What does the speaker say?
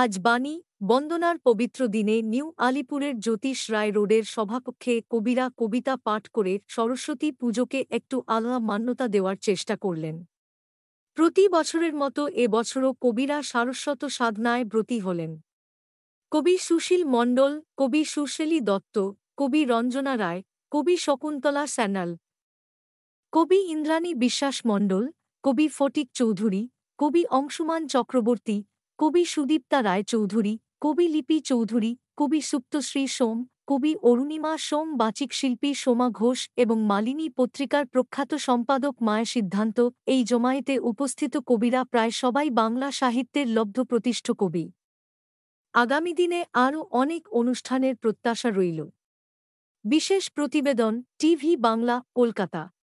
আজ বাণী বন্দনার পবিত্র দিনে নিউ আলিপুরের জ্যোতিষ রায় রোডের সভাকক্ষে কবিরা কবিতা পাঠ করে সরস্বতী পুজোকে একটু আলাদা মান্যতা দেওয়ার চেষ্টা করলেন। প্রতি বছরের মতো এবছরও কবিরা সারস্বত সাধনায় ব্রতী হলেন। কবি সুশীল মণ্ডল, কবি সুশেলী দত্ত, কবি রঞ্জনা রায়, কবি শকুন্তলা স্যানাল, কবি ইন্দ্রাণী বিশ্বাস মণ্ডল, কবি ফটিক চৌধুরী, কবি অংশুমান চক্রবর্তী, কবি সুদীপ্তা রায় চৌধুরী, কবি লিপি চৌধুরী, কবি সুপ্তশ্রী সোম, কবি অরুণিমা সোম, বাচিক শিল্পী সোমা ঘোষ এবং মালিনী পত্রিকার প্রখ্যাত সম্পাদক মায়া সিদ্ধান্ত। এই জমায়েতে উপস্থিত কবিরা প্রায় সবাই বাংলা সাহিত্যের লব্ধপ্রতিষ্ঠ কবি। আগামী দিনে আরও অনেক অনুষ্ঠানের প্রত্যাশা রইল। বিশেষ প্রতিবেদন, টিভি বাংলা, কলকাতা।